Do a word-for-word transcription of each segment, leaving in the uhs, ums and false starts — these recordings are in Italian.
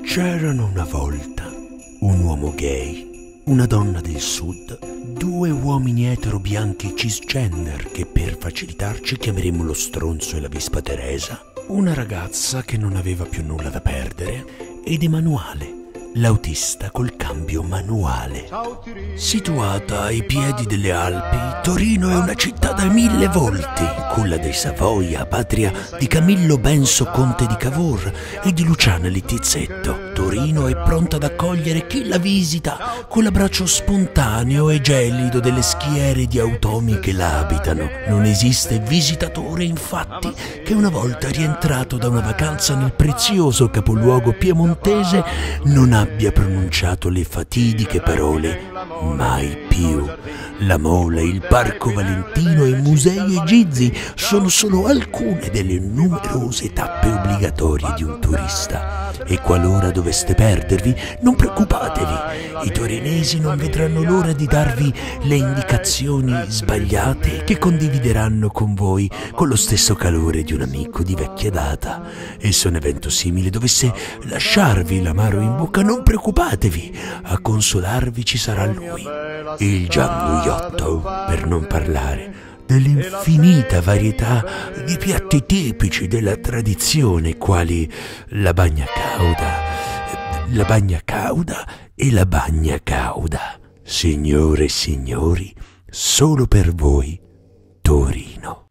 C'erano una volta un uomo gay, una donna del sud, due uomini etero bianchi cisgender che per facilitarci chiameremo lo stronzo e la Vispa Teresa, una ragazza che non aveva più nulla da perdere ed Emanuele, l'autista col cambio manuale. Situata ai piedi delle Alpi, Torino è una città dai mille volti, culla dei Savoia, patria di Camillo Benso conte di Cavour e di Luciana Littizzetto. Torino è pronta ad accogliere chi la visita con l'abbraccio spontaneo e gelido delle schiere di automi che la abitano. Non esiste visitatore, infatti, che una volta rientrato da una vacanza nel prezioso capoluogo piemontese non abbia pronunciato le fatidiche parole mai più. La Mola, il Parco Valentino e i musei egizi sono solo alcune delle numerose tappe obbligatorie di un turista. E qualora doveste perdervi, non preoccupatevi, i torinesi non vedranno l'ora di darvi le indicazioni sbagliate che condivideranno con voi con lo stesso calore di un amico di vecchia data. E se un evento simile dovesse lasciarvi l'amaro in bocca, non preoccupatevi, a consolarvi ci sarà lui, il Gianno Iotto, per non parlare dell'infinita varietà di piatti tipici della tradizione, quali la bagna cauda, la bagna cauda e la bagna cauda. Signore e signori, solo per voi, Torino.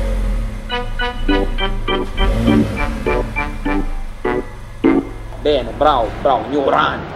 Bene, bravo, bravo, ignorante.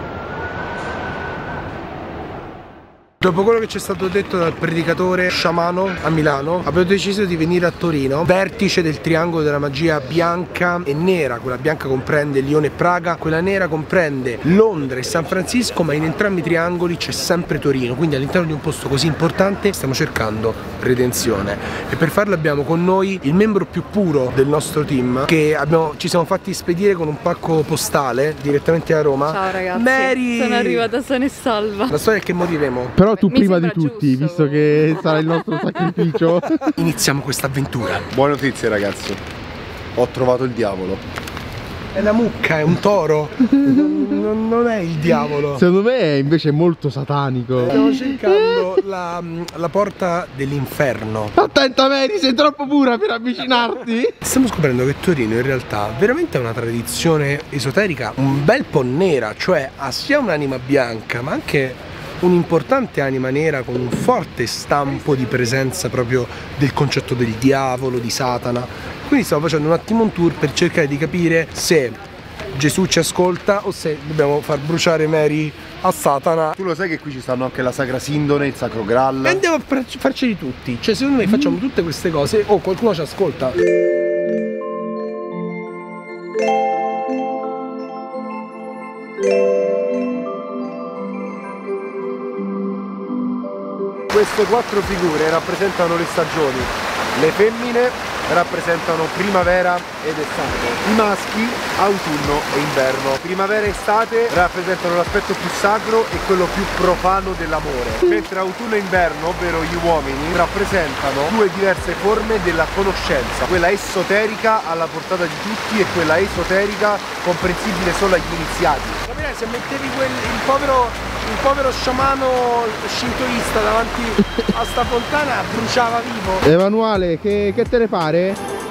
Dopo quello che ci è stato detto dal predicatore sciamano a Milano, abbiamo deciso di venire a Torino, vertice del triangolo della magia bianca e nera. Quella bianca comprende Lione e Praga, quella nera comprende Londra e San Francisco, ma in entrambi i triangoli c'è sempre Torino, quindi all'interno di un posto così importante stiamo cercando redenzione. E per farlo abbiamo con noi il membro più puro del nostro team, che abbiamo, ci siamo fatti spedire con un pacco postale direttamente a Roma. Ciao ragazzi, Mary! Sono arrivata sana e salva. La storia è che moriremo. Però tu Mi prima di sembra tutti, giusto. visto che sarà il nostro sacrificio. Iniziamo questa avventura. Buone notizie ragazzi, ho trovato il diavolo. È la mucca, è un toro. Non, non è il diavolo. Secondo me è invece molto satanico. Stiamo cercando la, la porta dell'inferno. Attenta Mary, sei troppo pura per avvicinarti. Stiamo scoprendo che Torino in realtà veramente ha una tradizione esoterica un bel po' nera, cioè ha sia un'anima bianca ma anche un'importante anima nera con un forte stampo di presenza proprio del concetto del diavolo, di Satana. Quindi stavo facendo un attimo un tour per cercare di capire se Gesù ci ascolta o se dobbiamo far bruciare Mary a Satana. Tu lo sai che qui ci stanno anche la Sacra Sindone, il Sacro Graal. E andiamo a farceli tutti. Cioè secondo me facciamo tutte queste cose o oh, qualcuno ci ascolta. Queste quattro figure rappresentano le stagioni. Le femmine rappresentano primavera ed estate, i maschi autunno e inverno. Primavera e estate rappresentano l'aspetto più sacro e quello più profano dell'amore, mentre autunno e inverno, ovvero gli uomini, rappresentano due diverse forme della conoscenza, quella esoterica alla portata di tutti e quella esoterica comprensibile solo agli iniziati. Gabriele, se mettevi quel, il povero il povero sciamano shintoista davanti a sta fontana bruciava vivo. Emanuele, che, che te ne pare?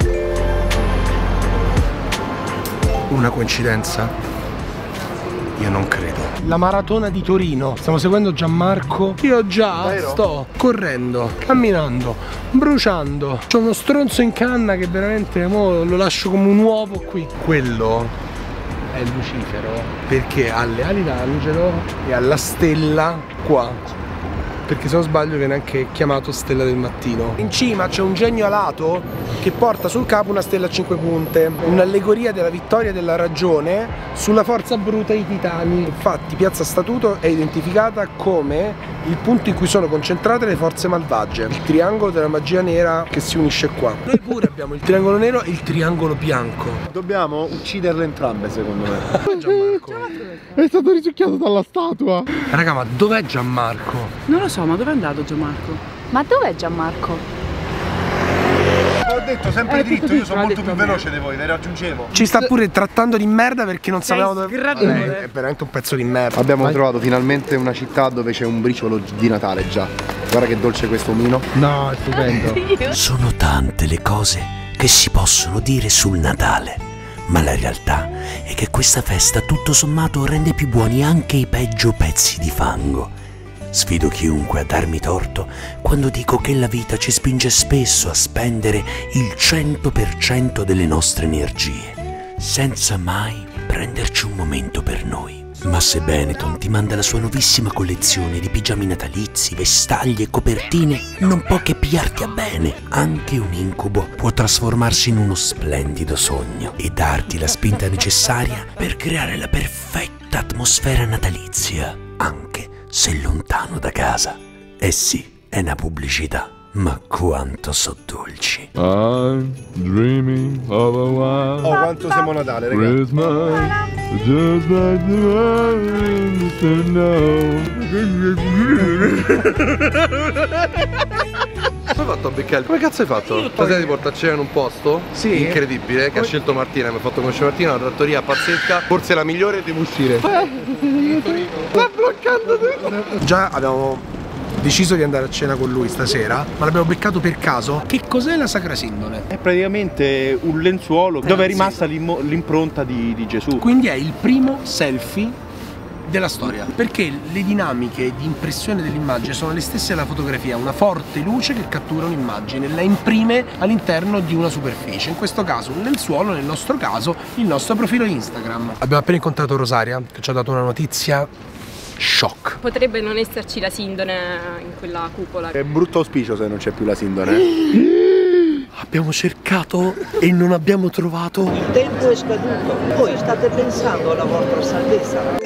Una coincidenza? Io non credo. La maratona di Torino. Stiamo seguendo Gianmarco. Io già Vero? sto correndo, camminando, bruciando. C'ho uno stronzo in canna che veramente mo lo lascio come un uovo qui. Quello è Lucifero perché ha le ali d'angelo e ha la stella qua, perché se non sbaglio viene anche chiamato stella del mattino. In cima c'è un genio alato che porta sul capo una stella a cinque punte, un'allegoria della vittoria della ragione sulla forza bruta dei titani. Infatti Piazza Statuto è identificata come il punto in cui sono concentrate le forze malvagie, il triangolo della magia nera che si unisce qua. Noi pure abbiamo il triangolo nero e il triangolo bianco. Dobbiamo ucciderle entrambe secondo me. Dov'è Gianmarco? È stato risucchiato dalla statua. Raga, ma dov'è Gianmarco? Non lo so, ma dove è andato Gianmarco? Ma dov'è Gianmarco? detto sempre Eh, dritto, tutto io dritto, sono l'ha molto detto più a me. veloce di voi, vi raggiungevo. Ci sta pure trattando di merda perché non sapevamo dove. sgradevole. Vabbè, è veramente un pezzo di merda. Abbiamo Vai. trovato finalmente una città dove c'è un briciolo di Natale già. Guarda che dolce questo omino. No, è stupendo. Sono tante le cose che si possono dire sul Natale, ma la realtà è che questa festa tutto sommato rende più buoni anche i peggio pezzi di fango. Sfido chiunque a darmi torto quando dico che la vita ci spinge spesso a spendere il cento per cento delle nostre energie, senza mai prenderci un momento per noi. Ma se Benetton ti manda la sua nuovissima collezione di pigiami natalizi, vestaglie e copertine, non può che pigliarti a bene. Anche un incubo può trasformarsi in uno splendido sogno e darti la spinta necessaria per creare la perfetta atmosfera natalizia, anche se lontano da casa. Eh sì, è una pubblicità, ma quanto so dolci. I'm dreaming of a wild Oh, quanto siamo a Natale, ragazzi. Christmas, just like the one in the snow. Come hai fatto a beccare? Come cazzo hai fatto? Stasera ti porta a cena in un posto? Sì. Incredibile, che ha scelto Martina, mi ha fatto conoscere Martina, una trattoria pazzesca, forse la migliore, devo uscire. Sta bloccando tutto. Già abbiamo deciso di andare a cena con lui stasera, ma l'abbiamo beccato per caso. Che cos'è la Sacra Sindone? È praticamente un lenzuolo dove è rimasta l'immo- l'impronta di, di Gesù. Quindi è il primo selfie della storia, perché le dinamiche di impressione dell'immagine sono le stesse della fotografia, una forte luce che cattura un'immagine, la imprime all'interno di una superficie, in questo caso un lenzuolo, nel nostro caso il nostro profilo Instagram. Abbiamo appena incontrato Rosaria che ci ha dato una notizia shock. Potrebbe non esserci la sindone in quella cupola. È un brutto auspicio se non c'è più la sindone. Abbiamo cercato e non abbiamo trovato. Il tempo è scaduto, voi state pensando alla vostra salvezza.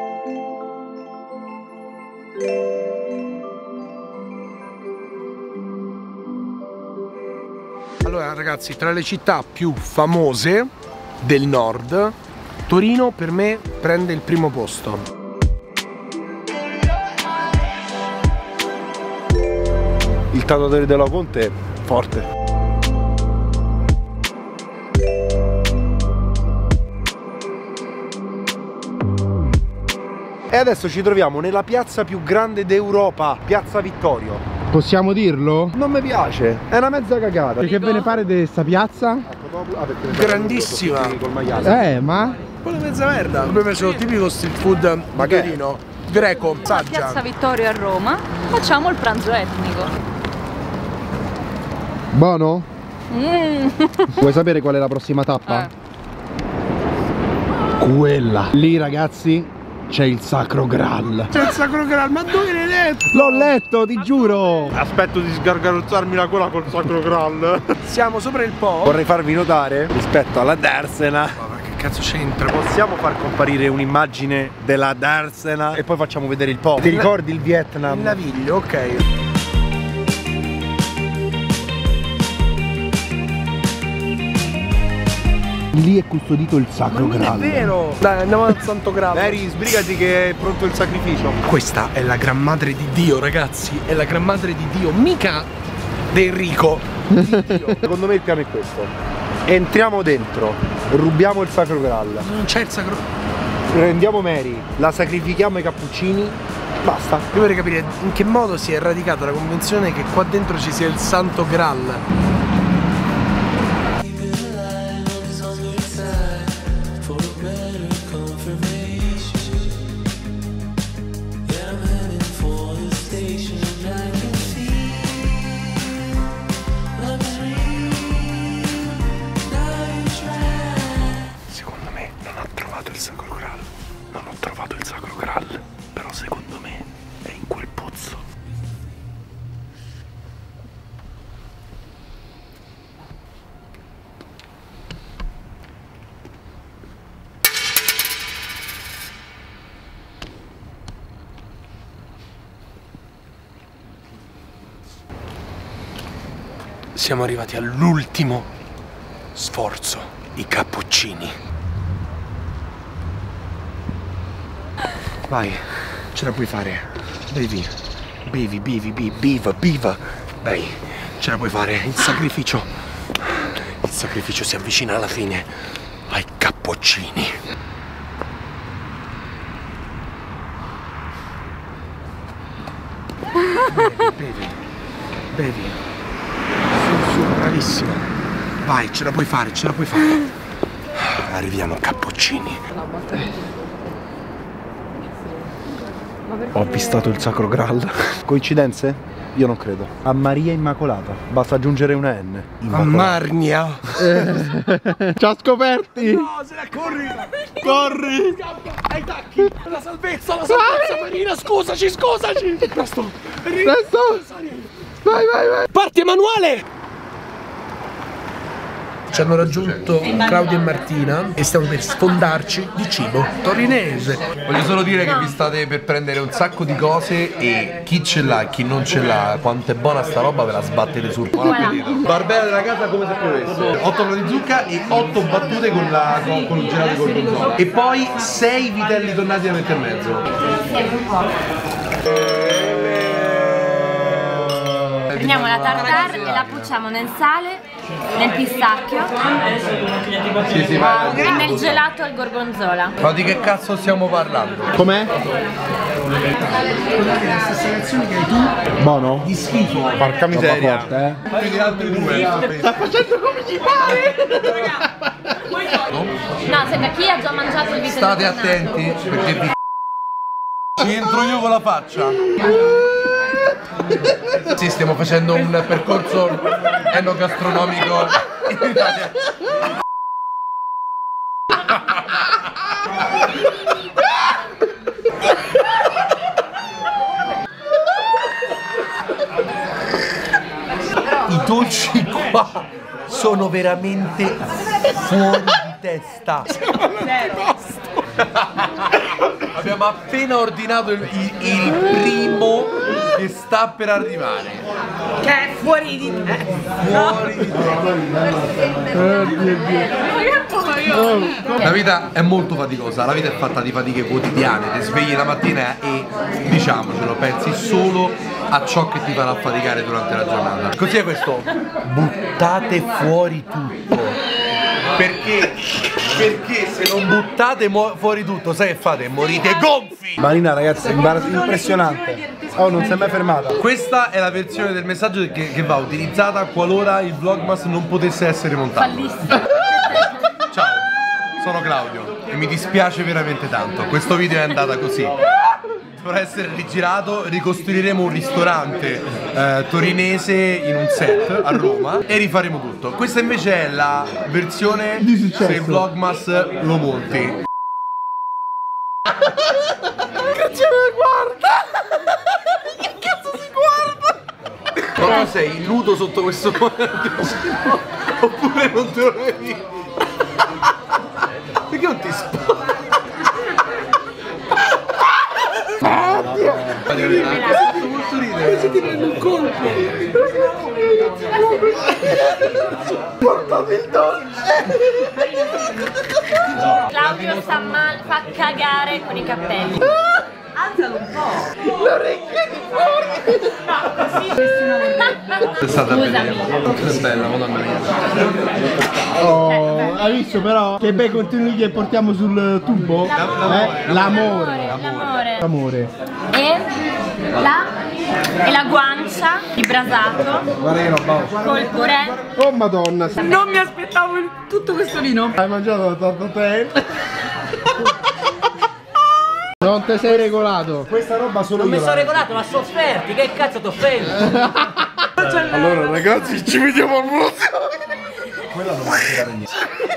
Allora ragazzi, tra le città più famose del nord, Torino per me prende il primo posto. Il tatuatore della Conte è forte. E adesso ci troviamo nella piazza più grande d'Europa, Piazza Vittorio. Possiamo dirlo? Non mi piace, è una mezza cagata. Che ve ne pare di questa piazza? Ah, perché Grandissima. col maiale. Eh, ma? Quella mezza merda. Abbiamo preso il tipico street food Ma che è? magherino, greco, A Piazza saggia. Vittorio a Roma facciamo il pranzo etnico. Buono? Mm. Vuoi sapere qual è la prossima tappa? Eh. Quella. Lì ragazzi c'è il Sacro Graal. C'è il Sacro Graal, ma dove l'hai letto? L'ho letto, ti giuro. Aspetto di sgargaruzzarmi la gola col Sacro Graal. Siamo sopra il Po. Vorrei farvi notare, rispetto alla Darsena, Ma che cazzo c'entra? possiamo far comparire un'immagine della Darsena e poi facciamo vedere il Po. Ti ricordi il Vietnam? Il naviglio, ok. Lì è custodito il Sacro Non è Graal. vero! Dai, andiamo al Santo Graal. Mary, sbrigati che è pronto il sacrificio. Questa è la Gran Madre di Dio, ragazzi. È la Gran Madre di Dio, mica di Enrico. Di Dio. Secondo me il piano è questo. Entriamo dentro, rubiamo il Sacro Graal, Non c'è il Sacro. prendiamo Mary, la sacrifichiamo ai cappuccini, basta. Io vorrei capire in che modo si è radicata la convinzione che qua dentro ci sia il Santo Graal. Secondo me non ho trovato il Sacro Graal. Non ho trovato il Sacro Graal. Però secondo me è in quel pozzo. Siamo arrivati all'ultimo sforzo, i cappuccini. Vai, ce la puoi fare. Bevi, bevi, bevi, bevi, biva, biva. Dai, ce la puoi fare, il sacrificio sacrificio si avvicina alla fine. Ai cappuccini. Bevi, bevi, bevi. Su, su, bravissimo. Vai, ce la puoi fare, ce la puoi fare. Arriviamo a cappuccini. Ho avvistato il Sacro Graal. Coincidenze? Io non credo. A Maria Immacolata. Basta aggiungere una N. A Marnia. Ci ha scoperti. No, se la corri. Corri. Ai tacchi. La salvezza, la salvezza, Marina. Scusaci, scusaci. Presto. Presto. Vai, vai, vai. Parti, Emanuele. Ci hanno raggiunto Claudio e Martina e stiamo per sfondarci di cibo torinese. Voglio solo dire che vi state per prendere un sacco di cose e chi ce l'ha e chi non ce l'ha, quanto è buona sta roba ve la sbattete sul culo. Barbera della casa come se piovesse. otto di zucca e otto battute con, la, con, con il gelato di gorgonzola. E poi sei vitelli tonnati da mettere in mezzo. Prendiamo la tartare e la pucciamo nel sale, nel pistacchio sì, sì, e nel gelato al gorgonzola. Ma di che cazzo stiamo parlando? Com'è? Le stesse reazioni che hai tu. Buono? Di schifo. Porca miseria. Forte, eh? Quindi altri due. Sta facendo come gli pare. No, sembra chi ha già mangiato il vitello. State attenti perché vi ci entro io con la faccia. Sì, stiamo facendo un percorso enogastronomico in Italia. I dolci qua sono veramente fuori di testa. Abbiamo appena ordinato il, il, il primo che sta per arrivare. Che è fuori di te. Fuori di te. La vita è molto faticosa, la vita è fatta di fatiche quotidiane, ti svegli la mattina e diciamocelo, pensi solo a ciò che ti farà faticare durante la giornata. Così è questo, buttate fuori tutto. Perché? Perché se non buttate fuori tutto, sai che fate? Morite gonfi! Marina ragazzi, è impressionante. Oh, non si è mai fermata. Questa è la versione del messaggio che, che va utilizzata qualora il Vlogmas non potesse essere montato. Bellissimo. Ciao, sono Claudio e mi dispiace veramente tanto. Questo video è andata così. Dovrà essere rigirato, ricostruiremo un ristorante eh, torinese in un set a Roma e rifaremo tutto. Questa invece è la versione se il Vlogmas lo monti. Grazie, guarda! Che cazzo si guarda? Però sei nudo sotto questo oppure non te lo vedi? Perché non ti sposi? Molto ridere. Se ti prende un colpo. Portami il dolce. Claudio sta male, fa cagare con i capelli. Alzalo un po'. L'orecchia di fuori. No, così. È stata bella. Scusami. È bella, madonna mia. Oh, hai visto però che bei contenuti che portiamo sul tubo? L'amore. Eh? L'amore. L'amore. L'amore. E la e la guancia di brasato. Guarda che roba. Col purè. Oh madonna. Non mi aspettavo tutto questo vino. Hai mangiato tanto tempo. Non ti sei regolato. Questa roba solo non io. Non mi sono regolato, ma sofferti. Che cazzo ti offendi? Allora ragazzi, ci vediamo al prossimo. Quella non mancherà niente.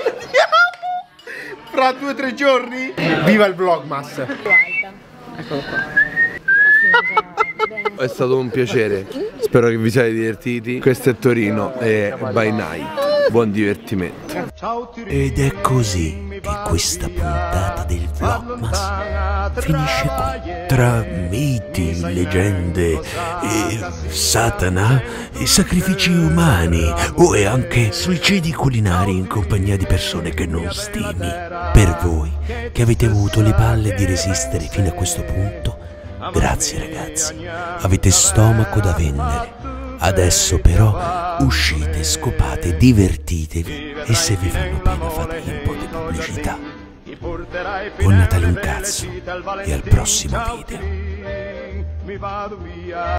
Fra due o tre giorni. Viva il Vlogmas. Eccolo qua. È stato un piacere, spero che vi siate divertiti. Questo è Torino e by night. Buon divertimento. Ed è così che questa puntata del Vlogmas finisce qui. Tra miti, leggende e Satana e sacrifici umani o e anche suicidi culinari in compagnia di persone che non stimi. Per voi che avete avuto le palle di resistere fino a questo punto, grazie ragazzi, avete stomaco da vendere. Adesso però uscite, scopate, divertitevi e se vi fanno pena fategli un po' di pubblicità. Buon Natale un cazzo e al prossimo video.